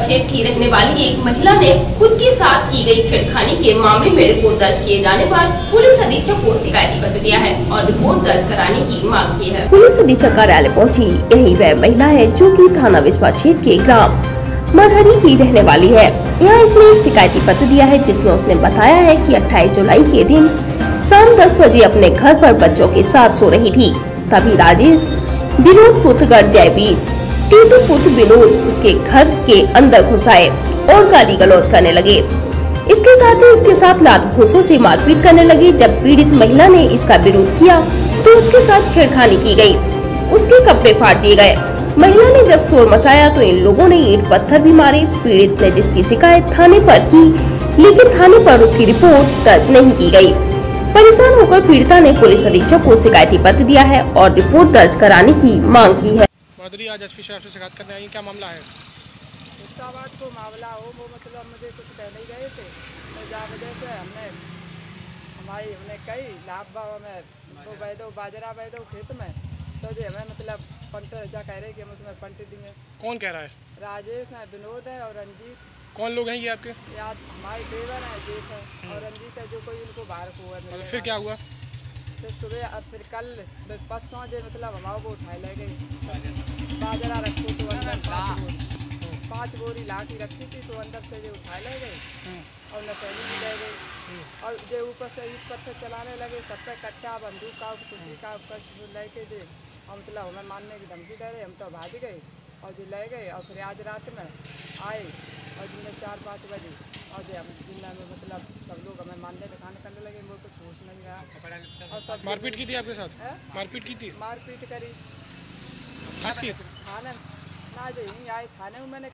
क्षेत्र की रहने वाली एक महिला ने खुद के साथ की गई छेड़खानी के मामले में रिपोर्ट दर्ज किए जाने पर पुलिस अधीक्षक को शिकायती पत्र दिया है और रिपोर्ट दर्ज कराने की मांग की है। पुलिस अधीक्षक कार्यालय पहुंची। यही वह महिला है जो कि थाना विछवा क्षेत्र के ग्राम मरहरी की रहने वाली है। यहाँ इसने एक शिकायती पत्र दिया है जिसमें उसने बताया है कि 28 जुलाई के दिन शाम 10 बजे अपने घर पर बच्चों के साथ सो रही थी। तभी राजेश विनोद पुत्र जयवीर टीटू पुत्र विनोद उसके घर के अंदर घुस आए और गाली गलौज करने लगे। इसके साथ ही उसके साथ लात घूंसों से मारपीट करने लगे। जब पीड़ित महिला ने इसका विरोध किया तो उसके साथ छेड़खानी की गई, उसके कपड़े फाड़ दिए गए। महिला ने जब शोर मचाया तो इन लोगों ने ईंट पत्थर भी मारे। पीड़ित ने जिसकी शिकायत थाने पर की, लेकिन थाने पर उसकी रिपोर्ट दर्ज नहीं की गई। परेशान होकर पीड़िता ने पुलिस अधीक्षक को शिकायती पत्र दिया है और रिपोर्ट दर्ज कराने की मांग की है। माधुरी, आज एसपी साहब से शिकायत करने आई, क्या मामला है? इस्लामाबाद को मामला हो वो मतलब मुझे कुछ कह नहीं गए थे, जहाँ वजह से हमने कई लाभ में वो बैदो बाजरा बैदो खेत में तो जो हमें मतलब पंट ऐसा कह रहे कि हम उसमें पंट देंगे। कौन कह रहा है? राजेश है, विनोद है और रंजीत। कौन लोग हैं ये आपके? यार हमारे देवर है, जेठ है और रंजीत है जो कोई इनको बाहर को है। फिर क्या हुआ? फिर सुबह और फिर कल परसों जो मतलब हमारे को उठाए ले गई। बाजरा रखो तो अंदर 5 बोरी लाठी रखी थी तो अंदर से जो उठाए ले गए और नशेली भी ले गई और जो ऊपर से ईट पत्थर चलाने लगे, सब पे कट्टा बंदूक का खुशी का लेके दे और मतलब हमें मारने की धमकी दे रहे। हम तो भाग गए और जो ले गए और फिर आज रात में आए और दिन 4-5 बजे और जो हम दिन में मतलब सब लोग हमें मारने दिखाने करने लगे। मुझे कुछ होश नहीं रहा और सब मारपीट की थी आपके साथ? मारपीट की थी? मारपीट करी किसकी? थाने ना जो यहीं आए थाने में मैंने